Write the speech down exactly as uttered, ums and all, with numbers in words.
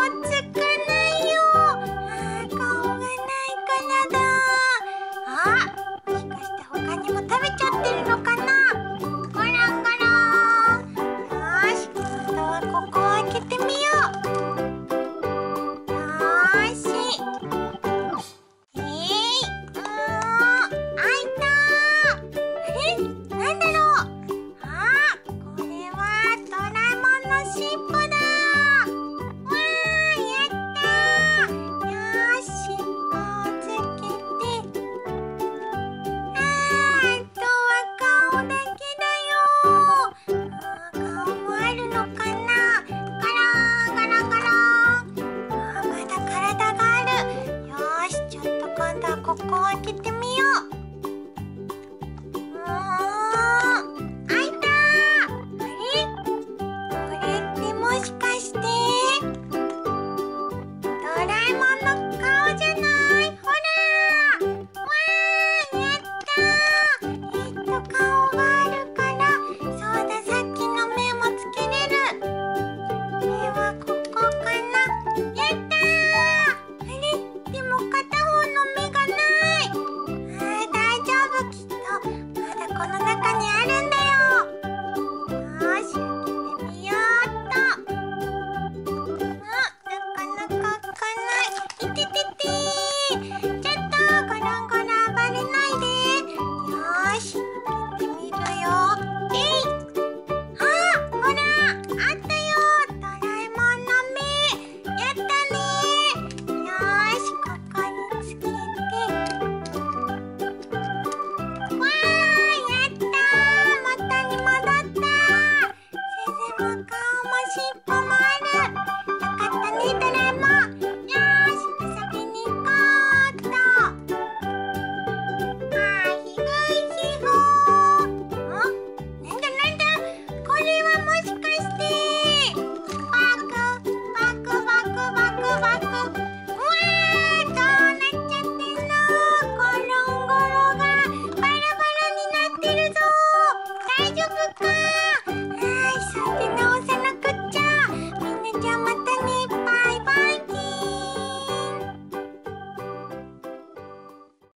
つかないよ。あー、顔がないからだ。あ、もしかして他にも食べちゃってるのかな。ゴロンゴロン。よし、今度はここを開けてみよう。よーし。えい、うーん、開いたー。あれ、なんだろう。あー、これはドラえもんの尻尾だー。わー、やったー。よーし、尻尾をつけて。あー、あとは顔だけだよー。あー、顔もあるのかな。ガランガランガラン。あー、まだ体がある。よーし、ちょっと今度はここを開けてみよう。